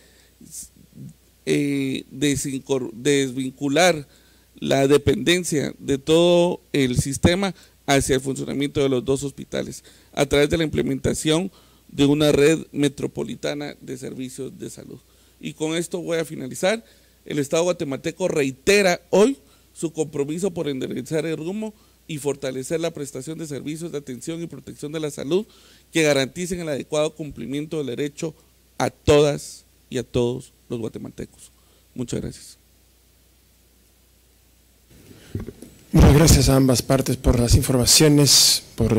[SPEAKER 11] desvincular la dependencia de todo el sistema hacia el funcionamiento de los 2 hospitales a través de la implementación de una red metropolitana de servicios de salud. Y con esto voy a finalizar. El Estado guatemalteco reitera hoy su compromiso por enderezar el rumbo y fortalecer la prestación de servicios de atención y protección de la salud que garanticen el adecuado cumplimiento del derecho a todas y a todos los guatemaltecos. Muchas gracias.
[SPEAKER 1] Muchas gracias a ambas partes por las informaciones, por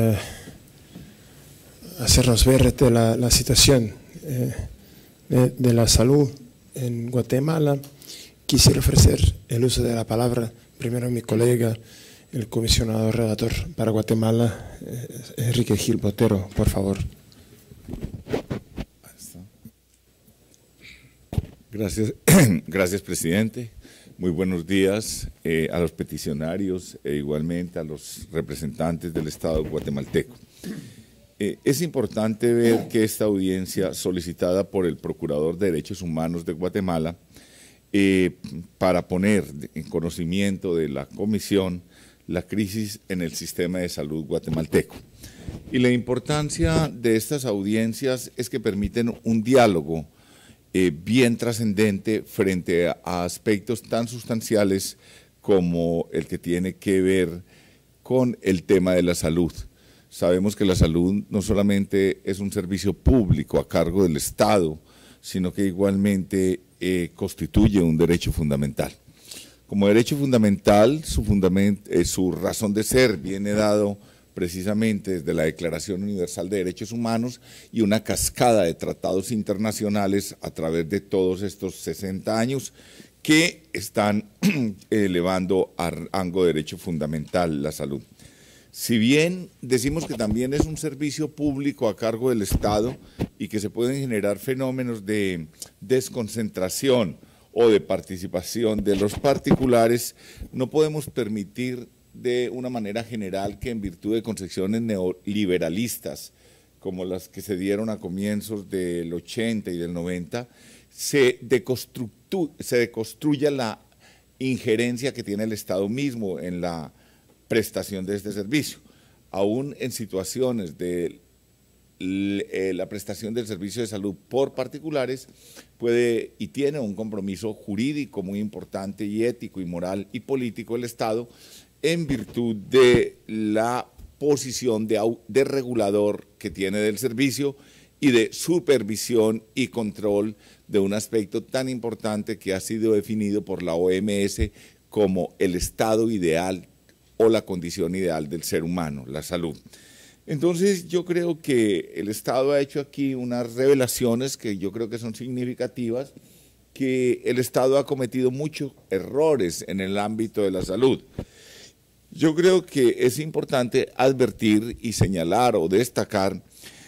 [SPEAKER 1] hacernos ver de la situación de la salud en Guatemala. Quisiera ofrecer el uso de la palabra primero a mi colega, el comisionado relator para Guatemala, Enrique Gil Botero, por favor.
[SPEAKER 12] Gracias, gracias presidente. Muy buenos días a los peticionarios e igualmente a los representantes del Estado guatemalteco. Es importante ver que esta audiencia solicitada por el Procurador de Derechos Humanos de Guatemala para poner en conocimiento de la Comisión la crisis en el sistema de salud guatemalteco. Y la importancia de estas audiencias es que permiten un diálogo bien trascendente frente a aspectos tan sustanciales como el que tiene que ver con el tema de la salud. Sabemos que la salud no solamente es un servicio público a cargo del Estado, sino que igualmente constituye un derecho fundamental. Como derecho fundamental, su razón de ser viene dado precisamente desde la Declaración Universal de Derechos Humanos y una cascada de tratados internacionales a través de todos estos 60 años que están elevando a rango de derecho fundamental la salud. Si bien decimos que también es un servicio público a cargo del Estado y que se pueden generar fenómenos de desconcentración o de participación de los particulares, no podemos permitir de una manera general que en virtud de concepciones neoliberalistas como las que se dieron a comienzos del 80 y del 90, se deconstruya la injerencia que tiene el Estado mismo en la prestación de este servicio. Aún en situaciones de la prestación del servicio de salud por particulares puede y tiene un compromiso jurídico muy importante y ético y moral y político el Estado en virtud de la posición de regulador que tiene del servicio y de supervisión y control de un aspecto tan importante que ha sido definido por la OMS como el estado ideal o la condición ideal del ser humano, la salud. Entonces yo creo que el Estado ha hecho aquí unas revelaciones que yo creo que son significativas, que el Estado ha cometido muchos errores en el ámbito de la salud. Yo creo que es importante advertir y señalar o destacar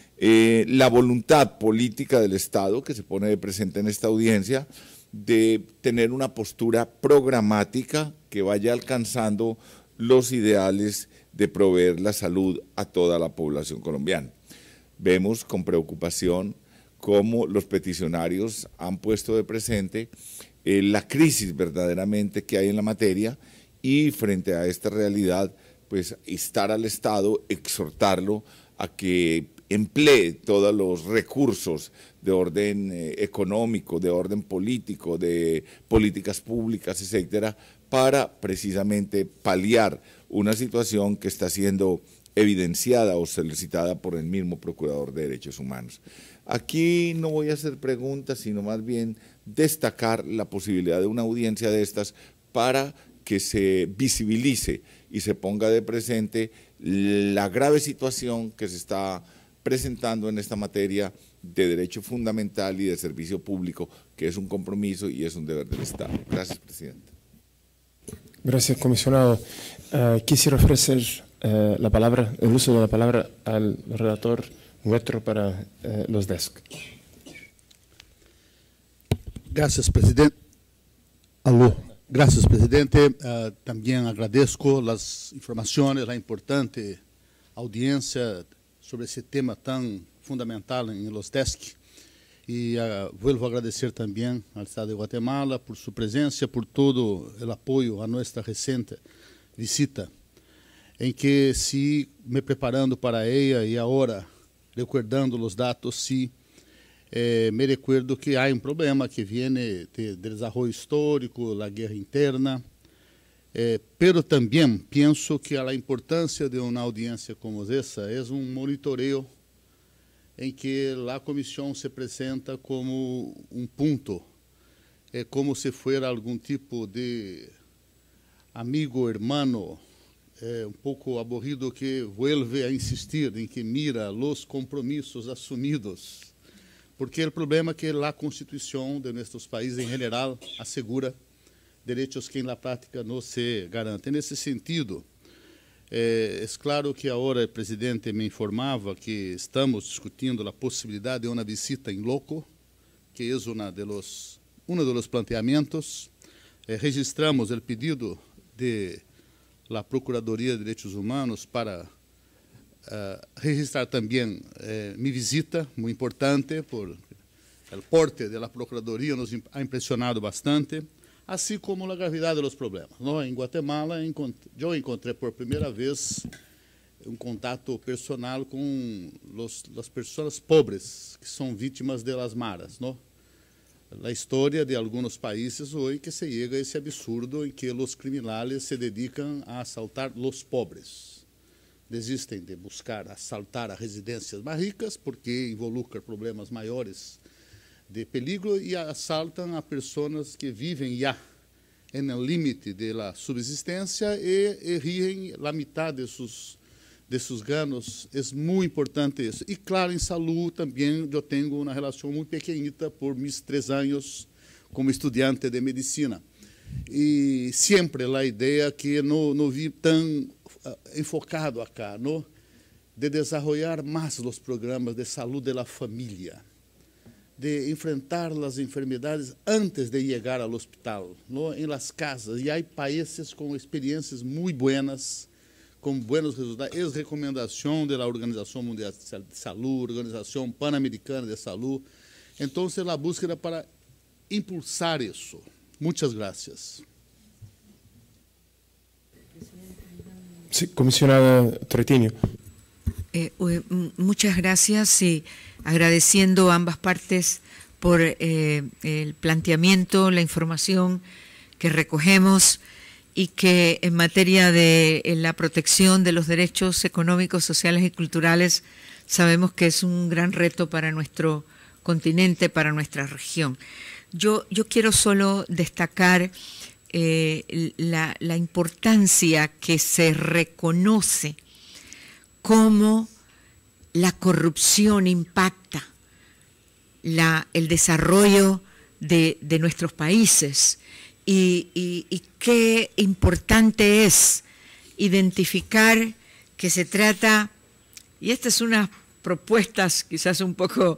[SPEAKER 12] la voluntad política del Estado que se pone de presente en esta audiencia de tener una postura programática que vaya alcanzando los ideales de proveer la salud a toda la población colombiana. Vemos con preocupación cómo los peticionarios han puesto de presente la crisis verdaderamente que hay en la materia y frente a esta realidad, pues instar al Estado, exhortarlo a que emplee todos los recursos de orden económico, de orden político, de políticas públicas, etcétera, para precisamente paliar una situación que está siendo evidenciada o solicitada por el mismo Procurador de Derechos Humanos. Aquí no voy a hacer preguntas, sino más bien destacar la posibilidad de una audiencia de estas para que se visibilice y se ponga de presente la grave situación que se está presentando en esta materia de derecho fundamental y de servicio público, que es un compromiso y es un deber del Estado. Gracias, presidente.
[SPEAKER 1] Gracias, comisionado. Quisiera ofrecer la palabra, el uso de la palabra al relator nuestro para los desk.
[SPEAKER 13] Gracias, presidente. Alô. Gracias, presidente. También agradezco las informaciones, la importante audiencia sobre ese tema tan fundamental en los DESC. Y vuelvo a agradecer también al Estado de Guatemala por su presencia, por todo el apoyo a nuestra reciente visita, en que sí, me preparando para ella y ahora recordando los datos, sí, me recuerdo que hay un problema que viene de desarrollo histórico, la guerra interna, pero também penso que a importância de uma audiência como essa é monitoreo em que a comissão se apresenta como ponto, como se fosse algum tipo de amigo, hermano, pouco aborrido que vuelve a insistir em que mira os compromissos assumidos, porque o problema é que a Constituição de nossos países, em geral, assegura direitos que, na prática, não se garantem. Nesse sentido, é claro que agora o presidente me informava que estamos discutindo a possibilidade de uma visita em loco, que é um dos planteamentos. Registramos o pedido de la Procuradoria de Direitos Humanos para registrar também minha visita, muito importante, por o porte da Procuradoria nos ha impressionado bastante, assim como a gravidade dos problemas. Em Guatemala, eu encontrei por primeira vez contato personal com as pessoas pobres que são vítimas de las maras, a história de alguns países hoje que se chega a esse absurdo em que os criminais se dedicam a assaltar os pobres. Desistem de buscar assaltar as residências mais ricas porque involucra problemas maiores de perigo e assaltam a pessoas que vivem já no limite da subsistência e riem a metade de seus ganhos. É muito importante isso. E, claro, em saúde também eu tenho uma relação muito pequenita por meus 3 anos como estudante de medicina. E sempre a ideia que não vi tão enfocado acá, de desenvolver mais os programas de saúde da família, de enfrentar as enfermidades antes de chegar ao hospital, em las casas. E há países com experiências muito buenas, com buenos resultados. É recomendação da Organização Mundial de Saúde, Organização Pan-Americana de Saúde. Então, é a búsqueda para impulsar isso. Muitas gracias.
[SPEAKER 1] Sí, comisionada Troitiño.
[SPEAKER 14] Muchas gracias y agradeciendo a ambas partes por el planteamiento, la información que recogemos y que en materia de la protección de los derechos económicos, sociales y culturales sabemos que es un gran reto para nuestro continente, para nuestra región. Yo quiero solo destacar la importancia que se reconoce cómo la corrupción impacta el desarrollo de nuestros países y qué importante es identificar que se trata, y esta es una propuesta quizás un poco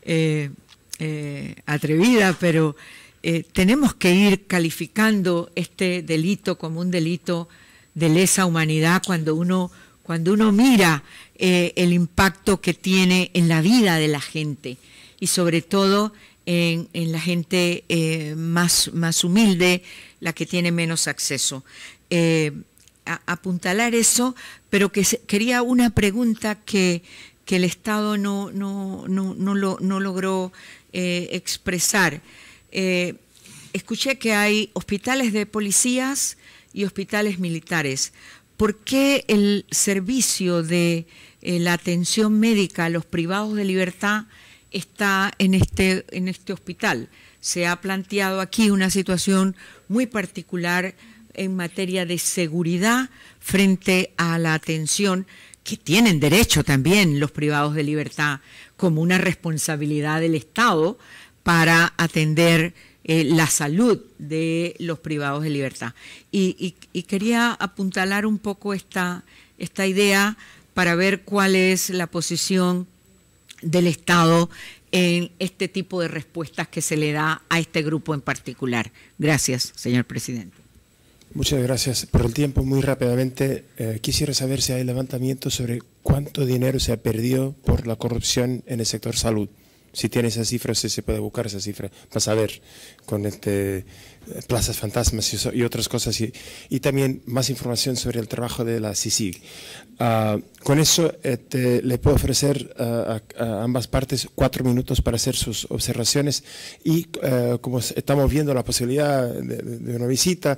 [SPEAKER 14] atrevida, pero tenemos que ir calificando este delito como un delito de lesa humanidad cuando uno mira el impacto que tiene en la vida de la gente y sobre todo en la gente más humilde, la que tiene menos acceso. Apuntalar eso, pero quería una pregunta que el Estado no logró expresar. Escuché que hay hospitales de policías y hospitales militares. ¿Por qué el servicio de la atención médica a los privados de libertad está en este hospital? Se ha planteado aquí una situación muy particular en materia de seguridad frente a la atención que tienen derecho también los privados de libertad como una responsabilidad del Estado para atender la salud de los privados de libertad. Y quería apuntalar un poco esta idea para ver cuál es la posición del Estado en este tipo de respuestas que se le da a este grupo en particular. Gracias, señor presidente.
[SPEAKER 1] Muchas gracias por el tiempo. Muy rápidamente, quisiera saber si hay levantamiento sobre cuánto dinero se ha perdido por la corrupción en el sector salud. Si tiene esa cifra, si se puede buscar esa cifra para saber con plazas fantasmas y otras cosas. Y también más información sobre el trabajo de la CICIG. Con eso le puedo ofrecer a ambas partes 4 minutos para hacer sus observaciones y como estamos viendo la posibilidad de una visita,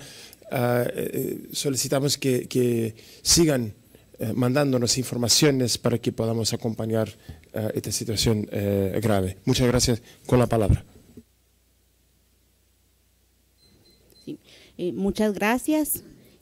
[SPEAKER 1] solicitamos que sigan mandándonos informaciones para que podamos acompañar esta situación grave. Muchas gracias. Con la palabra.
[SPEAKER 3] Sí. Muchas gracias.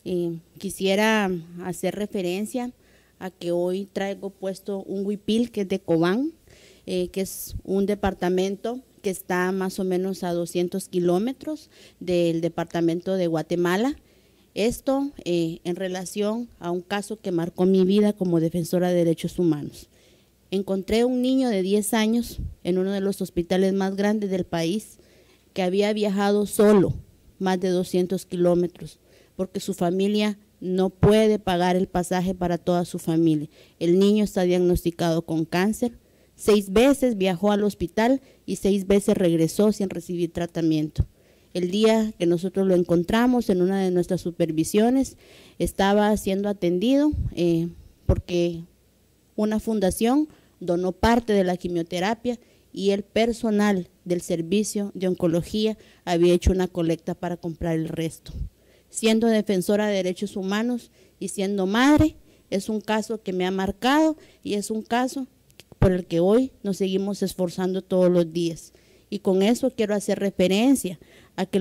[SPEAKER 3] Quisiera hacer referencia a que hoy traigo puesto un huipil que es de Cobán, que es un departamento que está más o menos a 200 kilómetros del departamento de Guatemala. Esto en relación a un caso que marcó mi vida como defensora de derechos humanos. Encontré un niño de 10 años en uno de los hospitales más grandes del país que había viajado solo más de 200 kilómetros porque su familia no puede pagar el pasaje para toda su familia. El niño está diagnosticado con cáncer. 6 veces viajó al hospital y 6 veces regresó sin recibir tratamiento. El día que nosotros lo encontramos en una de nuestras supervisiones, estaba siendo atendido porque una fundación donó parte de la quimioterapia y el personal del servicio de oncología había hecho una colecta para comprar el resto. Siendo defensora de derechos humanos y siendo madre, es un caso que me ha marcado y es un caso por el que hoy nos seguimos esforzando todos los días. Y con eso quiero hacer referencia a que el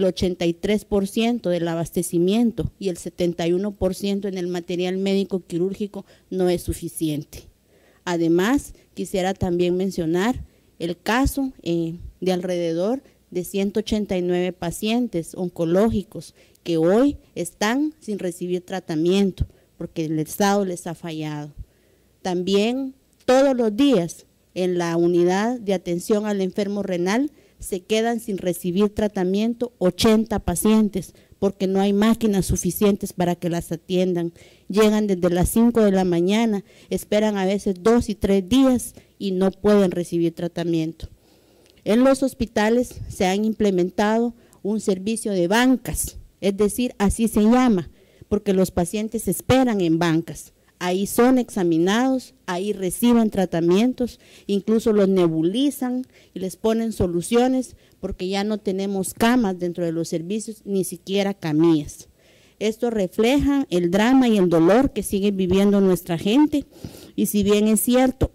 [SPEAKER 3] 83% del abastecimiento y el 71% en el material médico quirúrgico no es suficiente. Además, quisiera también mencionar el caso de alrededor de 189 pacientes oncológicos que hoy están sin recibir tratamiento porque el Estado les ha fallado. También todos los días en la unidad de atención al enfermo renal se quedan sin recibir tratamiento 80 pacientes porque no hay máquinas suficientes para que las atiendan. Llegan desde las 5 de la mañana, esperan a veces 2 y 3 días y no pueden recibir tratamiento. En los hospitales se han implementado un servicio de bancas, es decir, así se llama, porque los pacientes esperan en bancas. Ahí son examinados, ahí reciben tratamientos, incluso los nebulizan y les ponen soluciones porque ya no tenemos camas dentro de los servicios, ni siquiera camillas. Esto refleja el drama y el dolor que sigue viviendo nuestra gente y si bien es cierto,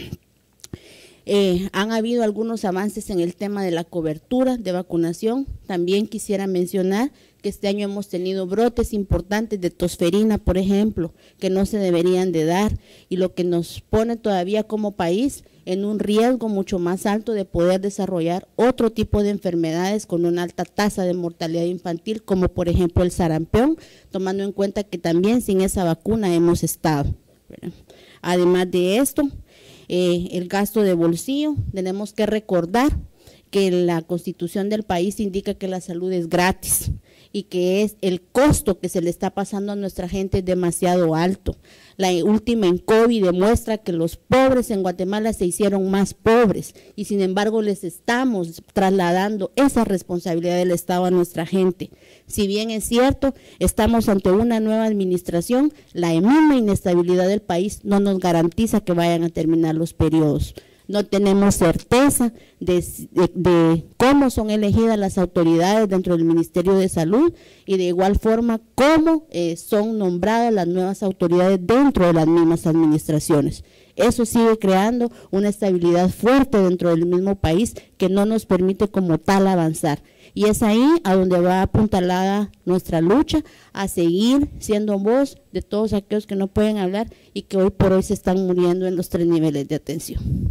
[SPEAKER 3] han habido algunos avances en el tema de la cobertura de vacunación, también quisiera mencionar que este año hemos tenido brotes importantes de tosferina, por ejemplo, que no se deberían de dar y lo que nos pone todavía como país en un riesgo mucho más alto de poder desarrollar otro tipo de enfermedades con una alta tasa de mortalidad infantil, como por ejemplo el sarampión, tomando en cuenta que también sin esa vacuna hemos estado. Además de esto, el gasto de bolsillo, tenemos que recordar que la Constitución del país indica que la salud es gratis y que es el costo que se le está pasando a nuestra gente es demasiado alto. La última en COVID demuestra que los pobres en Guatemala se hicieron más pobres y sin embargo les estamos trasladando esa responsabilidad del Estado a nuestra gente. Si bien es cierto, estamos ante una nueva administración, la misma inestabilidad del país no nos garantiza que vayan a terminar los periodos. No tenemos certeza de cómo son elegidas las autoridades dentro del Ministerio de Salud y de igual forma cómo son nombradas las nuevas autoridades dentro de las mismas administraciones. Eso sigue creando una estabilidad fuerte dentro del mismo país que no nos permite como tal avanzar. Y es ahí a donde va apuntalada nuestra lucha, a seguir siendo voz de todos aquellos que no pueden hablar y que hoy por hoy se están muriendo en los 3 niveles de atención.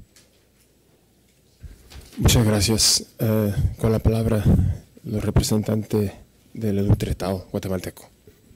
[SPEAKER 1] Muchas gracias. Con la palabra, los representantes del Estado guatemalteco.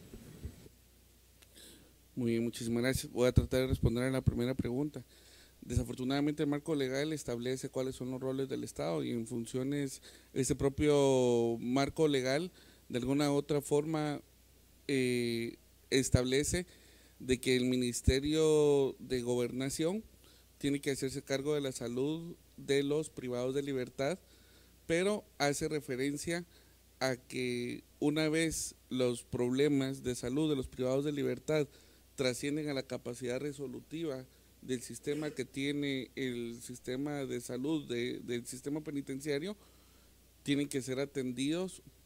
[SPEAKER 11] Muy bien, muchísimas gracias. Voy a tratar de responder a la primera pregunta. Desafortunadamente el marco legal establece cuáles son los roles del Estado y en funciones, ese propio marco legal de alguna u otra forma establece de que el Ministerio de Gobernación tiene que hacerse cargo de la salud de los privados de libertad, pero hace referencia a que una vez los problemas de salud de los privados de libertad trascienden a la capacidad resolutiva del sistema que tiene el sistema de salud del sistema penitenciario, tienen que ser atendidos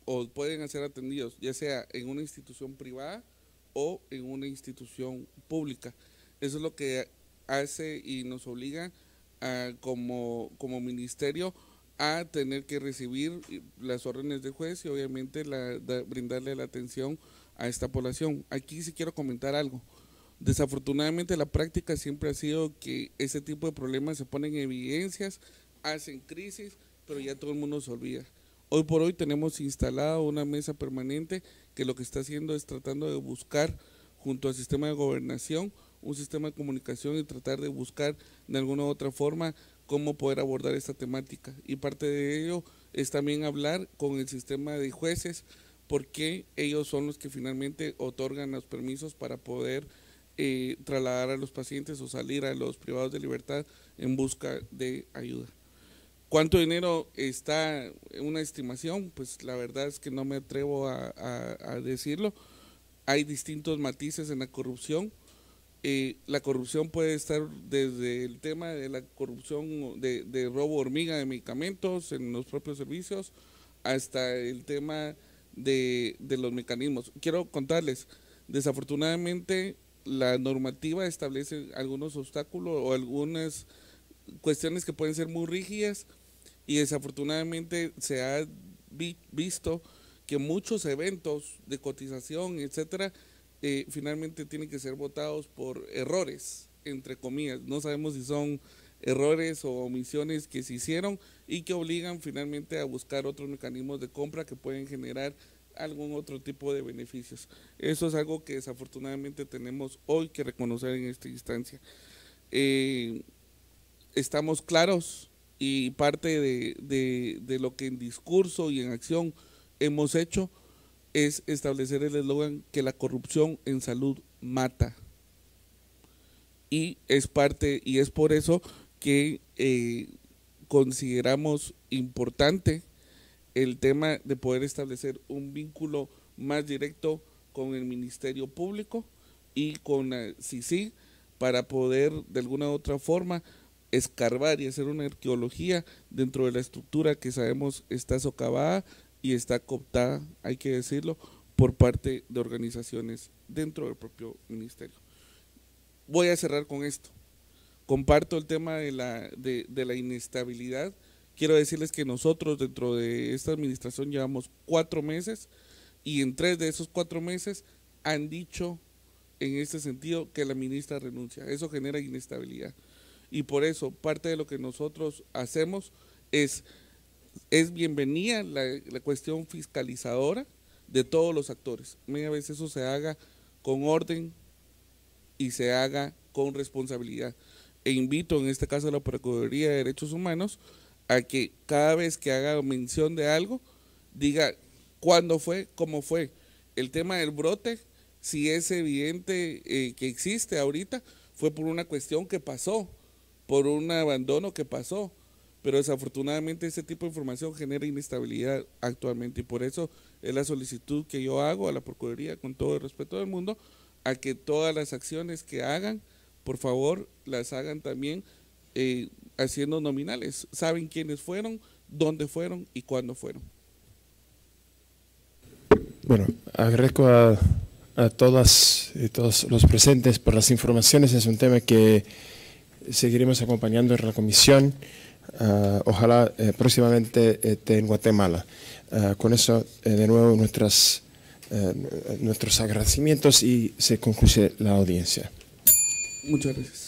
[SPEAKER 11] o pueden ser atendidos, ya sea en una institución privada o en una institución pública. Eso es lo que hace y nos obliga como ministerio a tener que recibir las órdenes del juez y obviamente brindarle la atención a esta población. Aquí sí quiero comentar algo. Desafortunadamente la práctica siempre ha sido que ese tipo de problemas se ponen en evidencias, hacen crisis, pero ya todo el mundo se olvida. Hoy por hoy tenemos instalada una mesa permanente que lo que está haciendo es tratando de buscar junto al sistema de gobernación un sistema de comunicación y tratar de buscar de alguna u otra forma cómo poder abordar esta temática. Y parte de ello es también hablar con el sistema de jueces, porque ellos son los que finalmente otorgan los permisos para poder trasladar a los pacientes o salir a los privados de libertad en busca de ayuda. ¿Cuánto dinero está en una estimación? Pues la verdad es que no me atrevo a decirlo. Hay distintos matices en la corrupción. La corrupción puede estar desde el tema de la corrupción de robo hormiga de medicamentos en los propios servicios hasta el tema de los mecanismos. Quiero contarles, desafortunadamente la normativa establece algunos obstáculos o algunas cuestiones que pueden ser muy rígidas y desafortunadamente se ha visto que muchos eventos de cotización, etcétera, finalmente tienen que ser votados por errores, entre comillas. No sabemos si son errores o omisiones que se hicieron y que obligan finalmente a buscar otros mecanismos de compra que pueden generar algún otro tipo de beneficios. Eso es algo que desafortunadamente tenemos hoy que reconocer en esta instancia. Estamos claros y parte de lo que en discurso y en acción hemos hecho es establecer el eslogan que la corrupción en salud mata. Y es por eso que consideramos importante el tema de poder establecer un vínculo más directo con el Ministerio Público y con la CICIG para poder de alguna u otra forma escarbar y hacer una arqueología dentro de la estructura que sabemos está socavada y está cooptada, hay que decirlo, por parte de organizaciones dentro del propio ministerio. Voy a cerrar con esto. Comparto el tema de la inestabilidad. Quiero decirles que nosotros dentro de esta administración llevamos 4 meses y en 3 de esos 4 meses han dicho en este sentido que la ministra renuncia. Eso genera inestabilidad y por eso parte de lo que nosotros hacemos es bienvenida la cuestión fiscalizadora de todos los actores. Media vez eso se haga con orden y se haga con responsabilidad. E invito en este caso a la Procuraduría de Derechos Humanos a que cada vez que haga mención de algo, diga cuándo fue, cómo fue. El tema del brote, si es evidente que existe ahorita, fue por una cuestión que pasó, por un abandono que pasó, pero desafortunadamente este tipo de información genera inestabilidad actualmente y por eso es la solicitud que yo hago a la Procuraduría, con todo el respeto del mundo, a que todas las acciones que hagan, por favor, las hagan también haciendo nominales. Saben quiénes fueron, dónde fueron y cuándo fueron.
[SPEAKER 1] Bueno, agradezco a todas y todos los presentes por las informaciones. Es un tema que seguiremos acompañando en la comisión. Ojalá próximamente esté en Guatemala. Con eso, de nuevo, nuestros agradecimientos y se concluye la audiencia.
[SPEAKER 11] Muchas gracias.